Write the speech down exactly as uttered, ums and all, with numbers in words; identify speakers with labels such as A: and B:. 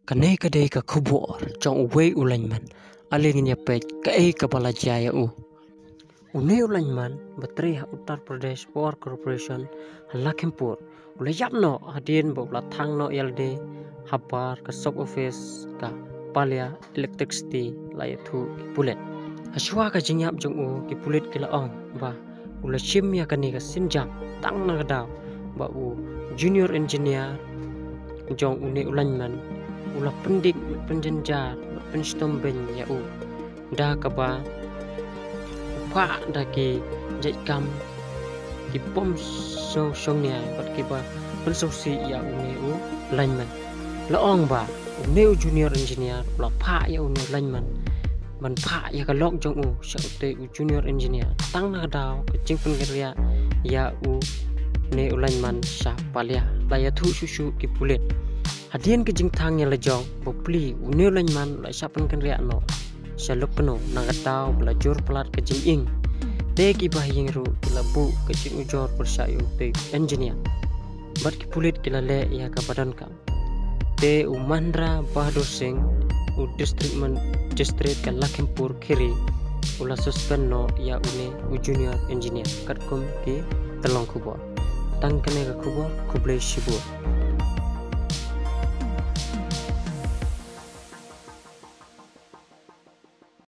A: Kanai kadai ka khubor trong uwei ulanyman aling nyapet kai kepala jaya u. Une ulanyman bateri ha Uttar Pradesh Power Corporation Lakhimpur ule yapno hadin bo la thangno yalde habar ka sub office ka palia electricity lai thu pulet. Haswa ka jingyap jong u ki pulet kila ong ba ule chim ya kani ka sinjam tang na daw ba u junior engineer jong une ulanyman ulah pendik penjenjar penstom ben ya u da kaba pa da ki jai kam ki pom so song nya bat ki ba penso si ya une u lanyman la ong ba une junior engineer la pa ya une lanyman man pa ya ka lok jong u sa te u junior engineer tang na daw ka ching pen ya ya u ne ulanyman sa palia la ya thu su su ki pulet hadian ke jing thang ya lejong popli une lanyman la sapan kan ria no saluk peno nangatau belajur pelat ke jing ing te ki bahing ru kila bu ke jing ujor persayu te engineer bat ki pulit kila le ya ka badan kam te umandra Bahadur Singh u district man district ka Lakhimpur Khiri ula suspend no ya une u junior engineer kat kum ki telong khubor tang kene ka khubor kublai shibur